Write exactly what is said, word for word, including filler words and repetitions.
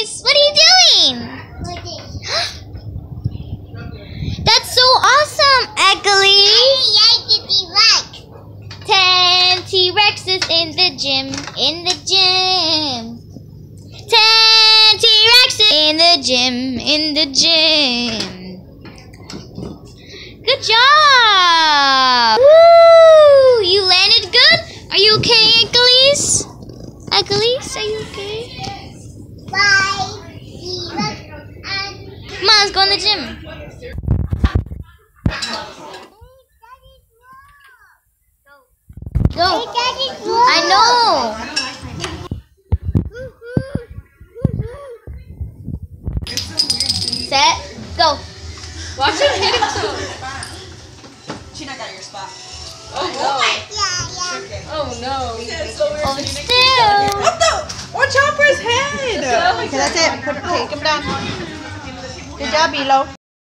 Achilles, what are you doing? That's so awesome, Achilles. Ten T-Rexes in the gym, in the gym. Ten T-Rexes in the gym, in the gym. Good job. Woo! You landed good? Are you okay, Achilles? Achilles, are you okay? Bye. Come on, let's go in the gym. Go. I know. Set. Go. Watch him hit himself. Chino got your spot. Oh no. Oh no. Hold still. What the? Watch out for his head. Okay, that's it. Put, take him down. Good job, Elo.